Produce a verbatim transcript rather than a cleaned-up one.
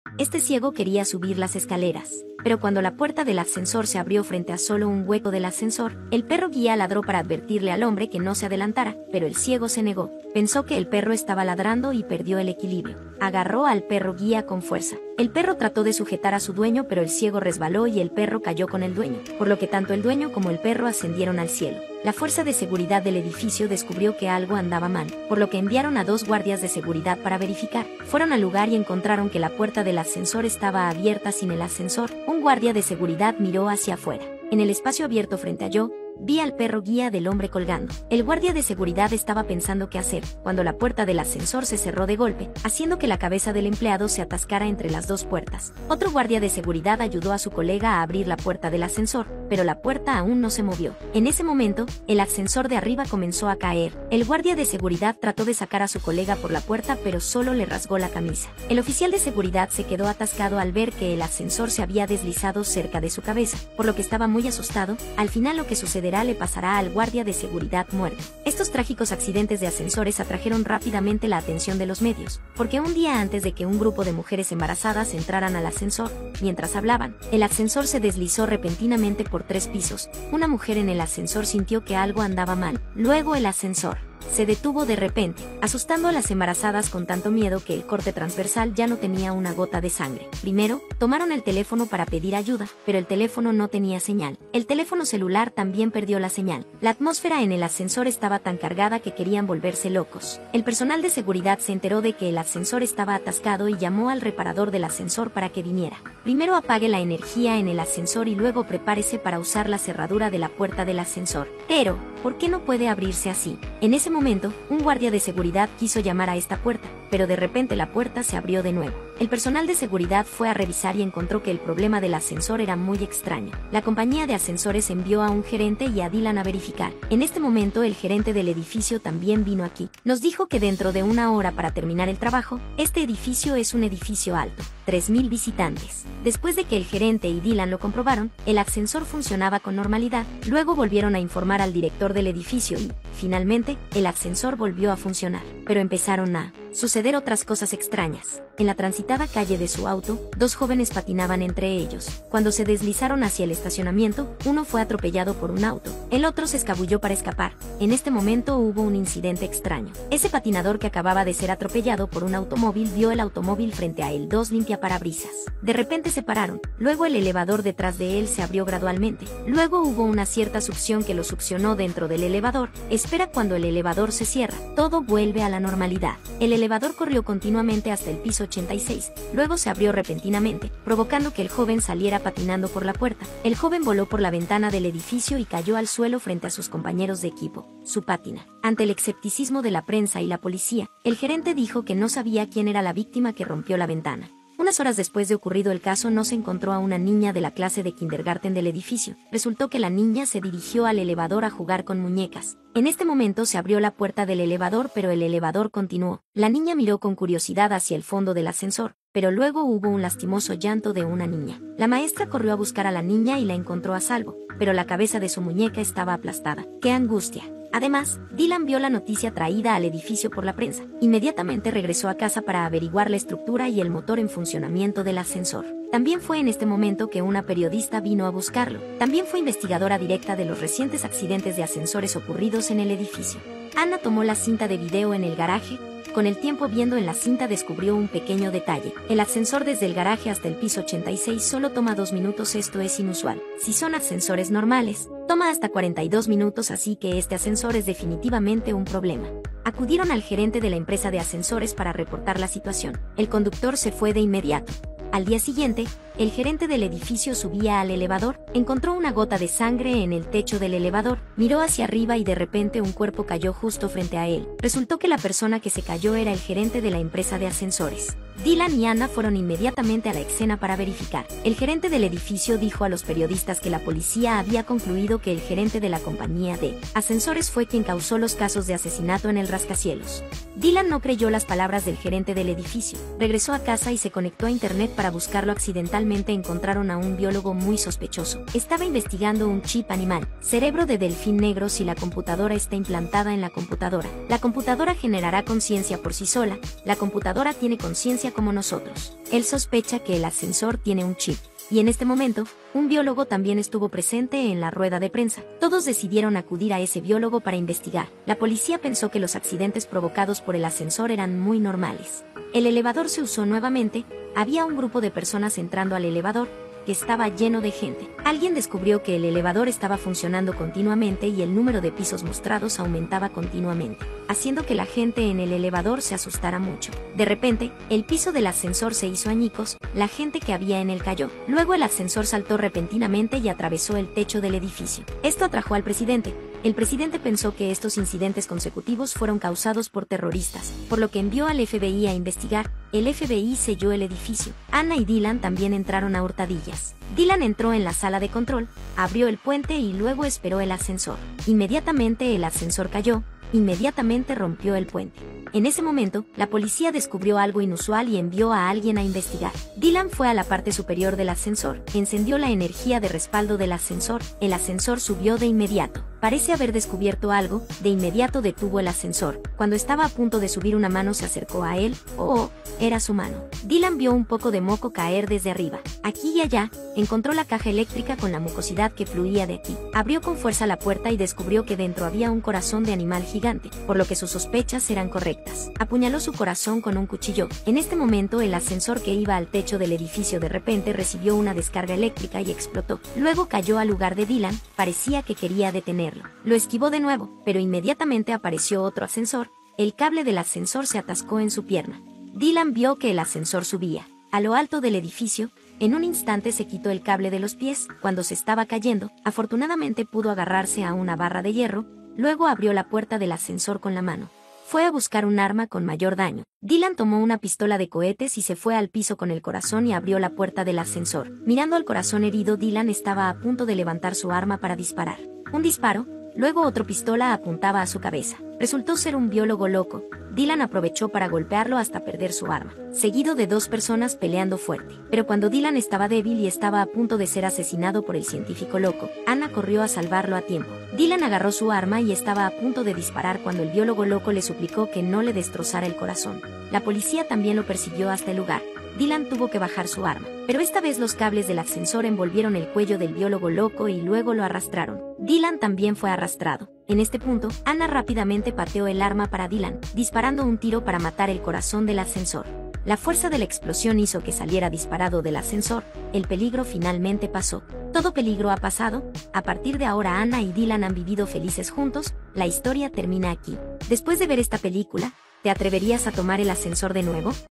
Este ciego quería subir las escaleras, pero cuando la puerta del ascensor se abrió frente a solo un hueco del ascensor, el perro guía ladró para advertirle al hombre que no se adelantara, pero el ciego se negó. Pensó que el perro estaba ladrando y perdió el equilibrio. Agarró al perro guía con fuerza. El perro trató de sujetar a su dueño, pero el ciego resbaló y el perro cayó con el dueño, por lo que tanto el dueño como el perro ascendieron al cielo. La fuerza de seguridad del edificio descubrió que algo andaba mal, por lo que enviaron a dos guardias de seguridad para verificar. Fueron al lugar y encontraron que la puerta del ascensor estaba abierta sin el ascensor. Un guardia de seguridad miró hacia afuera. En el espacio abierto frente a yo, vi al perro guía del hombre colgando. El guardia de seguridad estaba pensando qué hacer, cuando la puerta del ascensor se cerró de golpe, haciendo que la cabeza del empleado se atascara entre las dos puertas. Otro guardia de seguridad ayudó a su colega a abrir la puerta del ascensor, pero la puerta aún no se movió. En ese momento, el ascensor de arriba comenzó a caer. El guardia de seguridad trató de sacar a su colega por la puerta, pero solo le rasgó la camisa. El oficial de seguridad se quedó atascado al ver que el ascensor se había deslizado cerca de su cabeza, por lo que estaba muy asustado. Al final lo que sucedió le pasará al guardia de seguridad muerto. Estos trágicos accidentes de ascensores atrajeron rápidamente la atención de los medios, porque un día antes de que un grupo de mujeres embarazadas entraran al ascensor, mientras hablaban, el ascensor se deslizó repentinamente por tres pisos. Una mujer en el ascensor sintió que algo andaba mal. Luego el ascensor se detuvo de repente, asustando a las embarazadas con tanto miedo que el corte transversal ya no tenía una gota de sangre. Primero, tomaron el teléfono para pedir ayuda, pero el teléfono no tenía señal. El teléfono celular también perdió la señal. La atmósfera en el ascensor estaba tan cargada que querían volverse locos. El personal de seguridad se enteró de que el ascensor estaba atascado y llamó al reparador del ascensor para que viniera. Primero apague la energía en el ascensor y luego prepárese para usar la cerradura de la puerta del ascensor. Pero, ¿por qué no puede abrirse así? En ese momento, un guardia de seguridad quiso llamar a esta puerta, pero de repente la puerta se abrió de nuevo. El personal de seguridad fue a revisar y encontró que el problema del ascensor era muy extraño. La compañía de ascensores envió a un gerente y a Dylan a verificar. En este momento el gerente del edificio también vino aquí. Nos dijo que dentro de una hora para terminar el trabajo. Este edificio es un edificio alto, tres mil visitantes. Después de que el gerente y Dylan lo comprobaron, el ascensor funcionaba con normalidad. Luego volvieron a informar al director del edificio y, finalmente, el ascensor volvió a funcionar. Pero empezaron a suceder otras cosas extrañas. En la transitada calle de su auto, dos jóvenes patinaban entre ellos. Cuando se deslizaron hacia el estacionamiento, uno fue atropellado por un auto. El otro se escabulló para escapar. En este momento hubo un incidente extraño. Ese patinador que acababa de ser atropellado por un automóvil vio el automóvil frente a él, dos limpiaparabrisas. De repente se pararon. Luego el elevador detrás de él se abrió gradualmente. Luego hubo una cierta succión que lo succionó dentro del elevador. Espera cuando el elevador se cierra. Todo vuelve a la normalidad. El elevador corrió continuamente hasta el piso ochenta y seis, luego se abrió repentinamente, provocando que el joven saliera patinando por la puerta. El joven voló por la ventana del edificio y cayó al suelo frente a sus compañeros de equipo, su pátina. Ante el escepticismo de la prensa y la policía, el gerente dijo que no sabía quién era la víctima que rompió la ventana. Unas horas después de ocurrido el caso no se encontró a una niña de la clase de kindergarten del edificio. Resultó que la niña se dirigió al elevador a jugar con muñecas. En este momento se abrió la puerta del elevador, pero el elevador continuó. La niña miró con curiosidad hacia el fondo del ascensor, pero luego hubo un lastimoso llanto de una niña. La maestra corrió a buscar a la niña y la encontró a salvo, pero la cabeza de su muñeca estaba aplastada. ¡Qué angustia! Además, Dylan vio la noticia traída al edificio por la prensa. Inmediatamente regresó a casa para averiguar la estructura y el motor en funcionamiento del ascensor. También fue en este momento que una periodista vino a buscarlo. También fue investigadora directa de los recientes accidentes de ascensores ocurridos en el edificio. Anna tomó la cinta de video en el garaje. Con el tiempo viendo en la cinta descubrió un pequeño detalle. El ascensor desde el garaje hasta el piso ochenta y seis solo toma dos minutos, esto es inusual. Si son ascensores normales, toma hasta cuarenta y dos minutos, así que este ascensor es definitivamente un problema. Acudieron al gerente de la empresa de ascensores para reportar la situación. El conductor se fue de inmediato. Al día siguiente, el gerente del edificio subía al elevador, encontró una gota de sangre en el techo del elevador, miró hacia arriba y de repente un cuerpo cayó justo frente a él. Resultó que la persona que se cayó era el gerente de la empresa de ascensores. Dylan y Anna fueron inmediatamente a la escena para verificar. El gerente del edificio dijo a los periodistas que la policía había concluido que el gerente de la compañía de ascensores fue quien causó los casos de asesinato en el rascacielos. Dylan no creyó las palabras del gerente del edificio. Regresó a casa y se conectó a internet para buscarlo. Accidentalmente encontraron a un biólogo muy sospechoso. Estaba investigando un chip animal, cerebro de delfín negro. Si la computadora está implantada en la computadora, la computadora generará conciencia por sí sola. La computadora tiene conciencia ciencia como nosotros. Él sospecha que el ascensor tiene un chip. Y en este momento, un biólogo también estuvo presente en la rueda de prensa. Todos decidieron acudir a ese biólogo para investigar. La policía pensó que los accidentes provocados por el ascensor eran muy normales. El elevador se usó nuevamente, había un grupo de personas entrando al elevador, que estaba lleno de gente. Alguien descubrió que el elevador estaba funcionando continuamente y el número de pisos mostrados aumentaba continuamente, haciendo que la gente en el elevador se asustara mucho. De repente, el piso del ascensor se hizo añicos, la gente que había en él cayó. Luego el ascensor saltó repentinamente y atravesó el techo del edificio. Esto atrajo al presidente. El presidente pensó que estos incidentes consecutivos fueron causados por terroristas, por lo que envió al F B I a investigar. El F B I selló el edificio. Anna y Dylan también entraron a hurtadillas. Dylan entró en la sala de control, abrió el puente y luego esperó el ascensor. Inmediatamente el ascensor cayó, inmediatamente rompió el puente. En ese momento, la policía descubrió algo inusual y envió a alguien a investigar. Dylan fue a la parte superior del ascensor, encendió la energía de respaldo del ascensor, el ascensor subió de inmediato. Parece haber descubierto algo, de inmediato detuvo el ascensor. Cuando estaba a punto de subir, una mano se acercó a él. Oh, era su mano. Dylan vio un poco de moco caer desde arriba. Aquí y allá, encontró la caja eléctrica con la mucosidad que fluía de aquí. Abrió con fuerza la puerta y descubrió que dentro había un corazón de animal gigante, por lo que sus sospechas eran correctas. Apuñaló su corazón con un cuchillo. En este momento, el ascensor que iba al techo del edificio de repente recibió una descarga eléctrica y explotó. Luego cayó al lugar de Dylan, parecía que quería detenerlo. Lo esquivó de nuevo, pero inmediatamente apareció otro ascensor. El cable del ascensor se atascó en su pierna. Dylan vio que el ascensor subía a lo alto del edificio. En un instante se quitó el cable de los pies. Cuando se estaba cayendo, afortunadamente pudo agarrarse a una barra de hierro. Luego abrió la puerta del ascensor con la mano. Fue a buscar un arma con mayor daño. Dylan tomó una pistola de cohetes y se fue al piso con el corazón y abrió la puerta del ascensor. Mirando al corazón herido, Dylan estaba a punto de levantar su arma para disparar. Un disparo, luego otra pistola apuntaba a su cabeza. Resultó ser un biólogo loco. Dylan aprovechó para golpearlo hasta perder su arma, seguido de dos personas peleando fuerte. Pero cuando Dylan estaba débil y estaba a punto de ser asesinado por el científico loco, Anna corrió a salvarlo a tiempo. Dylan agarró su arma y estaba a punto de disparar cuando el biólogo loco le suplicó que no le destrozara el corazón. La policía también lo persiguió hasta el lugar. Dylan tuvo que bajar su arma, pero esta vez los cables del ascensor envolvieron el cuello del biólogo loco y luego lo arrastraron. Dylan también fue arrastrado. En este punto, Anna rápidamente pateó el arma para Dylan, disparando un tiro para matar el corazón del ascensor. La fuerza de la explosión hizo que saliera disparado del ascensor. El peligro finalmente pasó. Todo peligro ha pasado. A partir de ahora, Anna y Dylan han vivido felices juntos. La historia termina aquí. Después de ver esta película, ¿te atreverías a tomar el ascensor de nuevo?